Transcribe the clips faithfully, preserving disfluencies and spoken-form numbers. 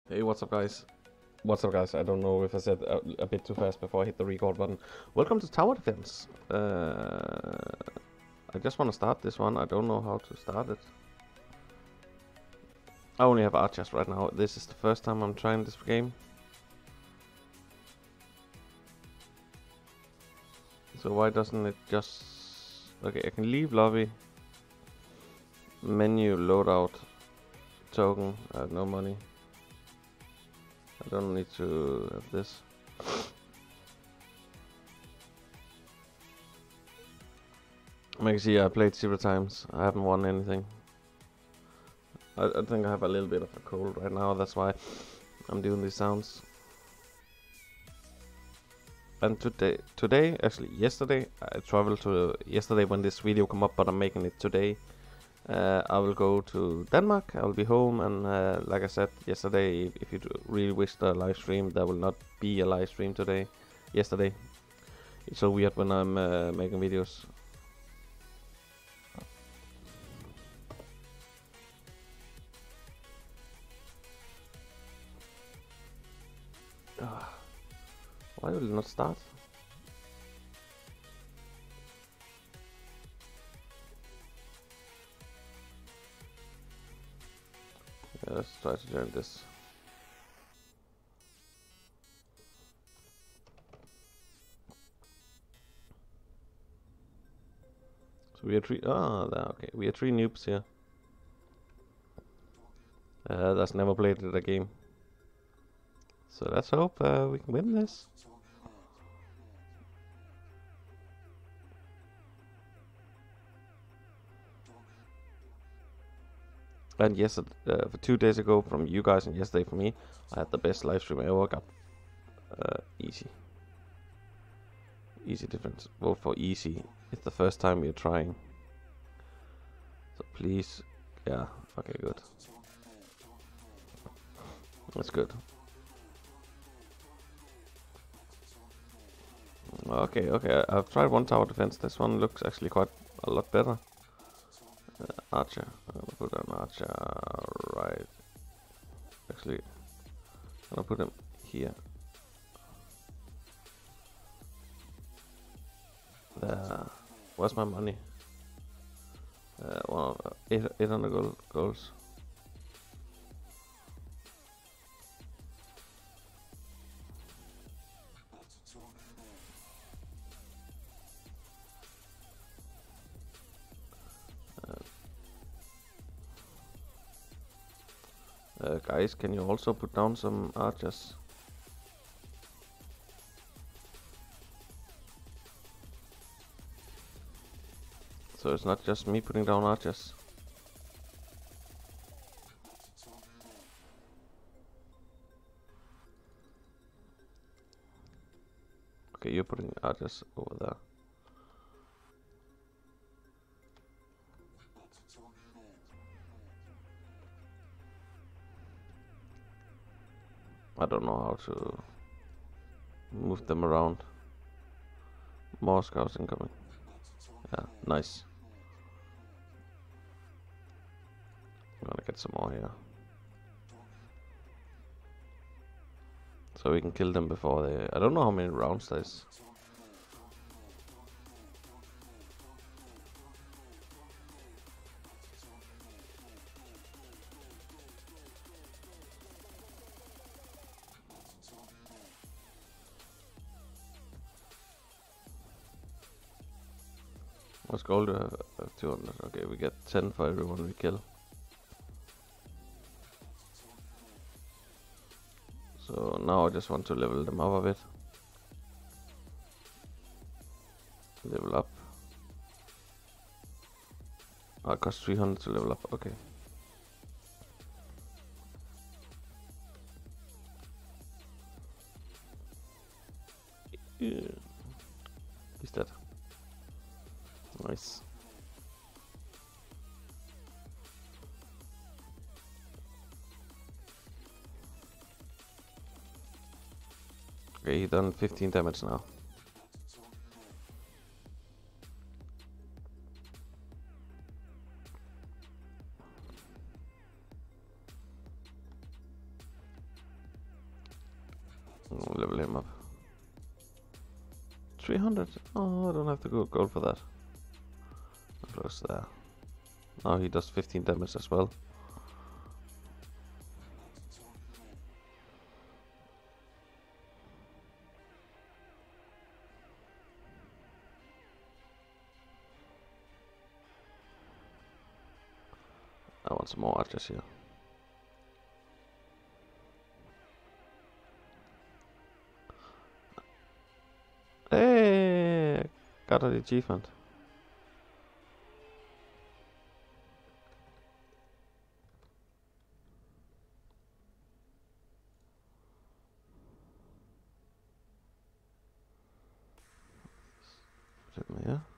Hey, what's up, guys? What's up, guys? I don't know if I said a, a bit too fast before I hit the record button. Welcome to Tower Defense. Uh, I just want to start this one. I don't know how to start it. I only have archers right now. This is the first time I'm trying this game. So why doesn't it just... Okay, I can leave lobby. Menu, loadout, token. I have no money. I don't need to have this. You can see I played zero times. I haven't won anything. I, I think I have a little bit of a cold right now. That's why I'm doing these sounds. And today, today, actually yesterday, I traveled to yesterday when this video come up, but I'm making it today. Uh, I will go to Denmark. I will be home, and uh, like I said yesterday, if, if you really wish the live stream, there will not be a live stream today. Yesterday, it's so weird when I'm uh, making videos. Why will it not start? Yeah, let's try to join this. So we are three. Ah, there, okay. We are three noobs here. Uh, that's never played the game. So let's hope uh, we can win this. And yes, uh, for two days ago from you guys and yesterday for me, I had the best live stream I ever got. Uh, easy. Easy difference. Vote for easy. It's the first time we're trying. So please, yeah, okay, good. That's good. Okay, okay, I've tried one tower defense. This one looks actually quite a lot better. Uh, archer. I'm gonna put an archer right. Actually, I'm gonna put him here. There. Where's my money? Uh, well, uh, eight, eight hundred gold, goals. Uh, guys, can you also put down some archers? So it's not just me putting down archers. Okay, you're putting archers over there. I don't know how to move them around. More scouts incoming. Yeah, nice. I'm gonna get some more here. So we can kill them before they... I don't know how many rounds there is. What's gold? Do we have? Uh, two hundred. Okay, we get ten for everyone we kill. So now I just want to level them up a bit. Level up. Oh, it costs three hundred to level up. Okay. Yeah. He's dead. Nice. Okay, he done fifteen damage now. I'll level him up. three hundred? Oh, I don't have to go gold for that. Close there. Oh, he does fifteen damage as well. I want some more archers here. Hey, got an achievement. Put it here.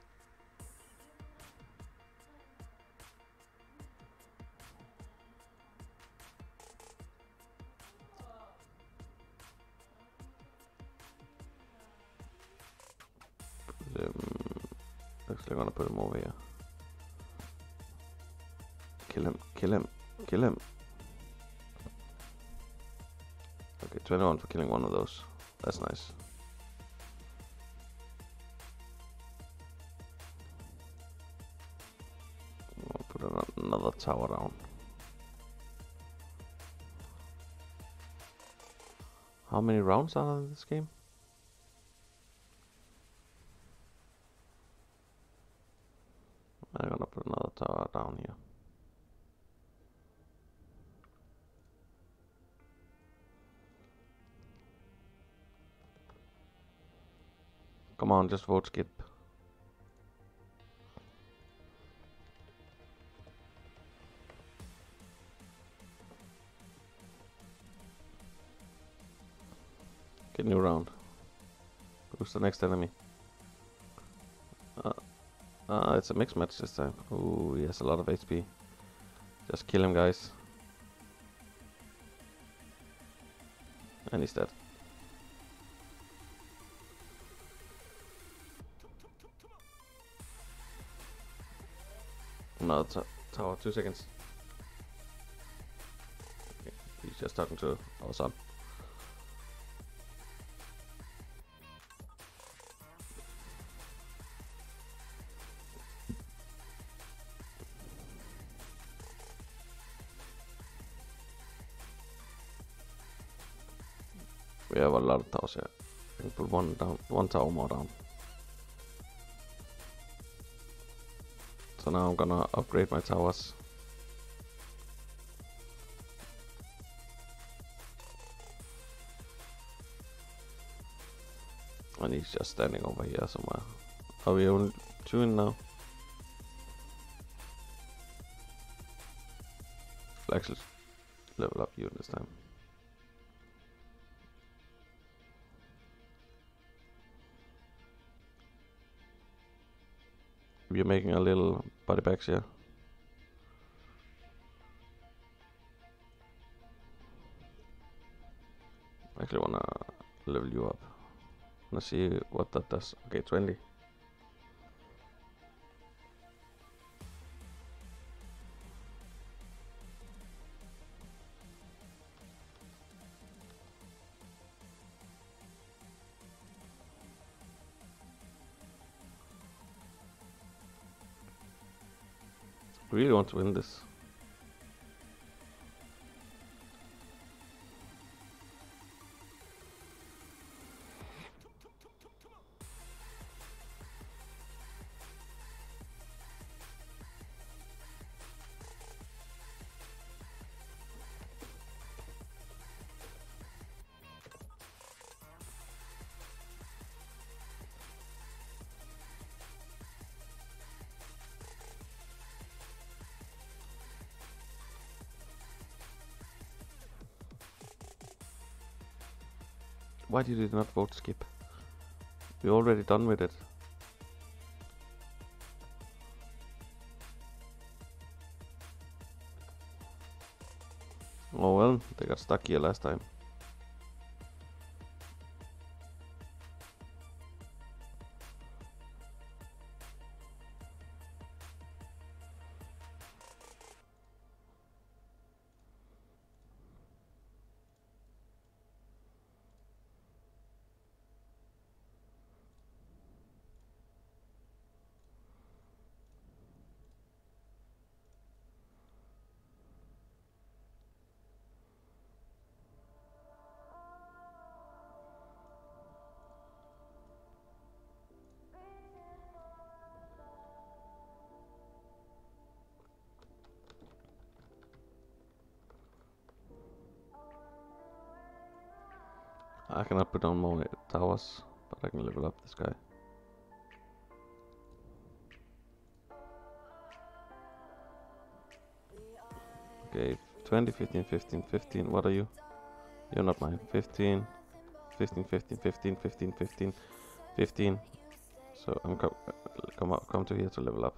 Um, actually, I'm gonna put him over here. Kill him, kill him, kill him. Okay, twenty-one for killing one of those. That's nice. I'll put an another tower down. How many rounds are in this game? I'm gonna put another tower down here. Come on, just vote skip. Get new round. Who's the next enemy? Uh, uh, it's a mixed match this time. Ooh, he has a lot of H P. Just kill him, guys. And he's dead. Another t tower, two seconds. Okay. He's just talking to our son. We have a lot of towers here. I can put one down, one tower more down. So now I'm gonna upgrade my towers. And he's just standing over here somewhere. Are we only two in now? I'll actually level up you this time. We're making a little body bags here. I actually wanna level you up. Wanna see what that does. Okay, twenty. I really want to win this. Why did you not vote skip? We're already done with it. Oh well, they got stuck here last time. I cannot put down more towers, but I can level up this guy. Okay, twenty, fifteen, fifteen, fifteen. What are you? You're not mine. fifteen, fifteen, fifteen, fifteen, fifteen, fifteen, fifteen. So I'm co come up, come to here to level up.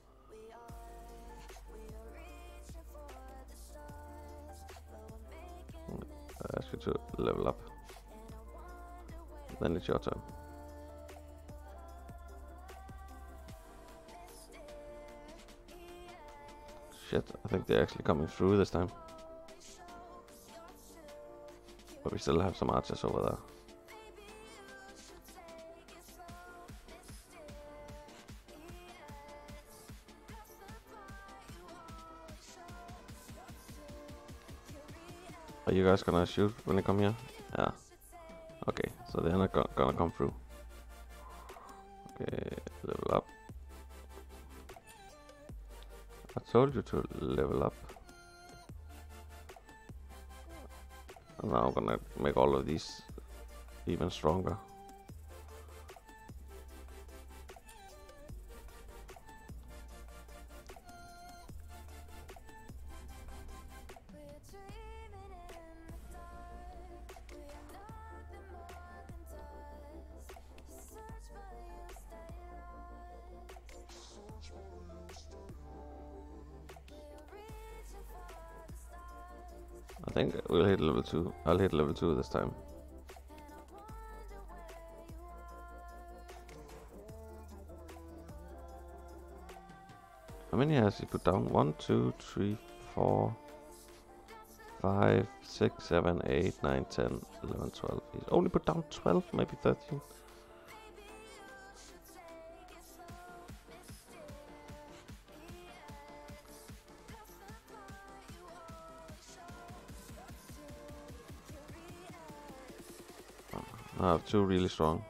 I ask you to level up. Then it's your turn. Shit, I think they're actually coming through this time. But we still have some archers over there. Are you guys gonna shoot when they come here? Yeah. Okay, so they're not go gonna come through. Okay, level up. I told you to level up. And now I'm gonna make all of these even stronger. I think we'll hit level two. I'll hit level two this time. How many has he put down? One, two, three, four, five, six, seven, eight, nine, ten, eleven, twelve. He's only put down twelve, maybe thirteen. I have two really strong.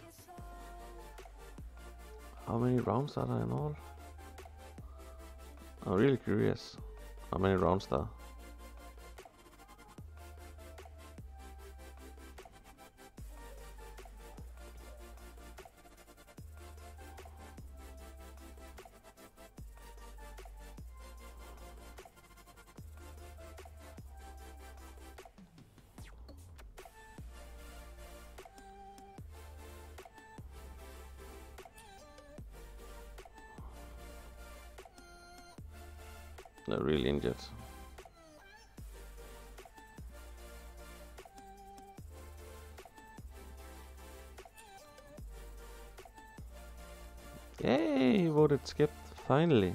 How many rounds are there in all? I'm really curious. How many rounds there? They're really injured. Yay, he voted skipped, finally.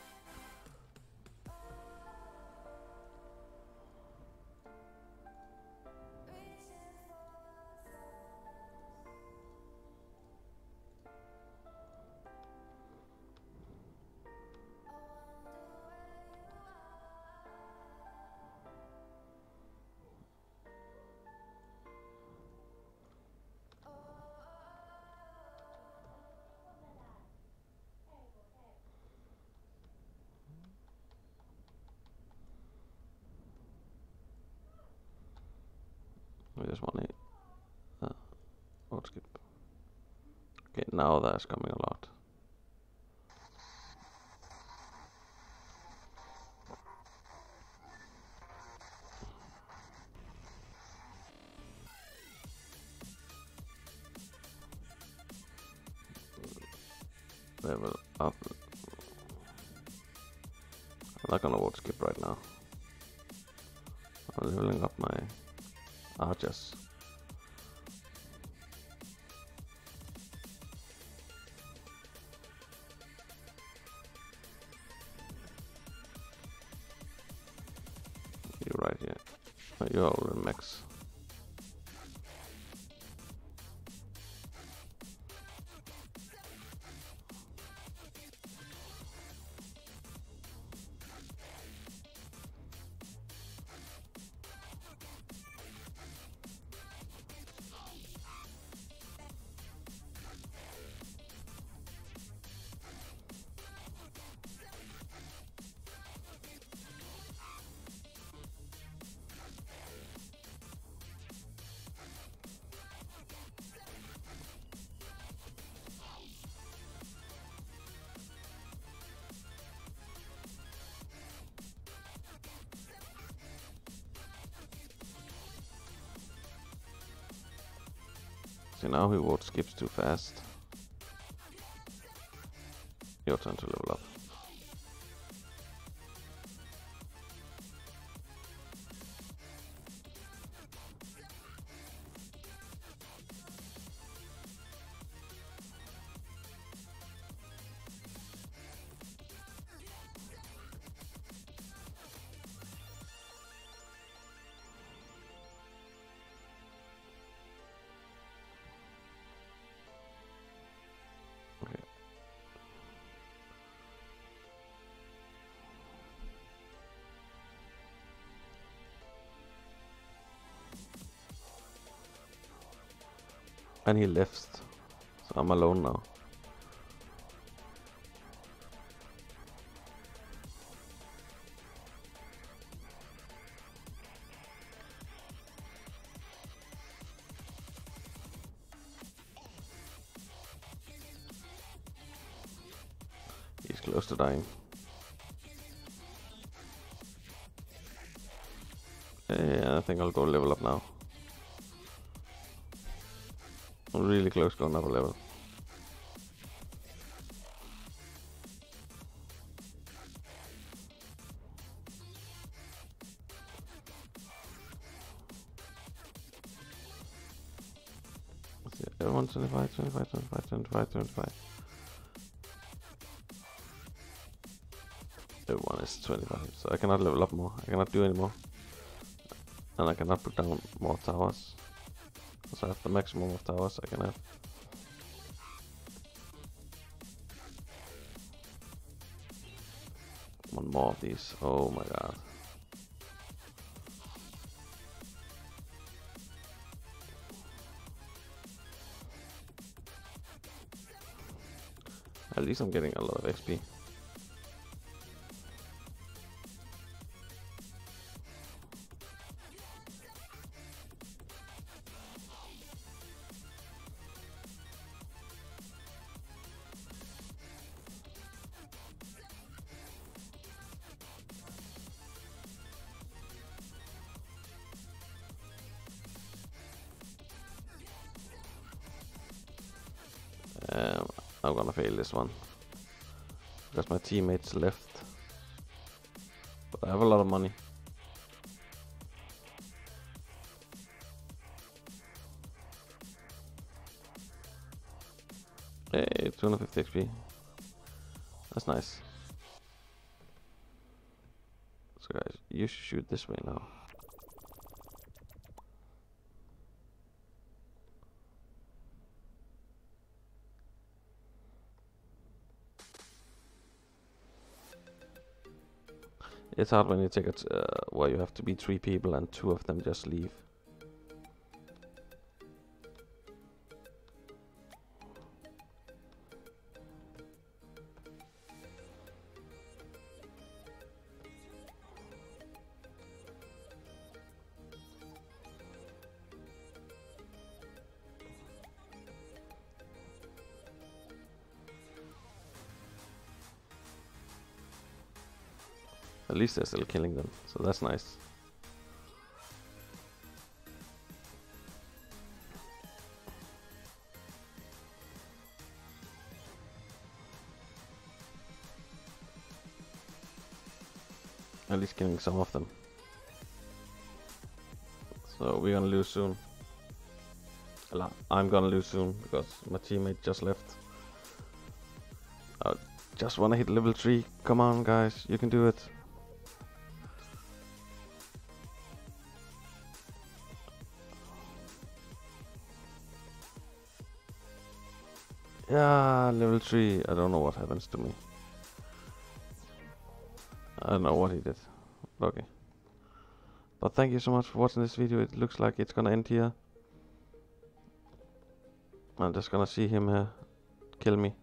There's one eight. Uh, vote skip. Okay, now that's coming a lot. Level up. I'm not gonna vote skip right now. I'm leveling up my archers. You're right here. Oh, you're already max. See, now he won't skip too fast. Your turn to level up. And he left, so I'm alone now. He's close to dying. Yeah, I think I'll go level up now. I'm really close to another level. Let's see, everyone twenty-five, twenty-five, twenty-five, twenty-five, twenty-five. Everyone is twenty-five, so I cannot level up more. I cannot do any more. And I cannot put down more towers. So I have the maximum of towers I can have. One more of these. Oh my god. At least I'm getting a lot of X P. Um, I'm gonna fail this one because my teammates left, but I have a lot of money. Hey, two hundred fifty X P. That's nice. So guys, you should shoot this way now. It's hard when you take it uh, where you have to be three people and two of them just leave. At least they're still killing them, so that's nice. At least killing some of them. So we're gonna lose soon. I'm gonna lose soon because my teammate just left. I just wanna hit level three. Come on guys, you can do it. Yeah, level three. I don't know what happens to me. I don't know what he did. Okay. But thank you so much for watching this video. It looks like it's gonna end here. I'm just gonna see him uh, kill me.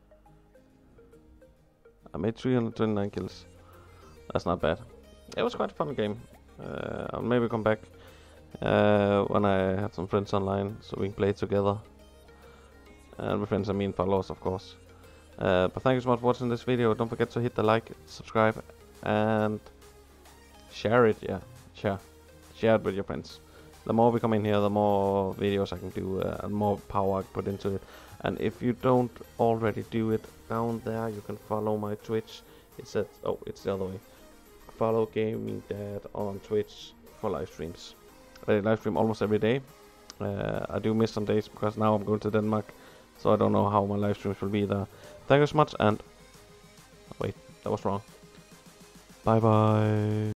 I made three hundred twenty-nine kills. That's not bad. It was quite a fun game. Uh, I'll maybe come back uh, when I have some friends online so we can play together. And my friends, I mean followers, of course. Uh, but thank you so much for watching this video. Don't forget to hit the like, subscribe, and share it. Yeah, share, share it with your friends. the more we come in here, the more videos I can do, uh, and more power I can put into it. And if you don't already do it, down there you can follow my Twitch. It says, oh, it's the other way. Follow Gaming Dad on Twitch for live streams. I live stream almost every day. Uh, I do miss some days because now I'm going to Denmark, so I don't know how my live streams will be there. Thank you so much, and wait, that was wrong. Bye bye.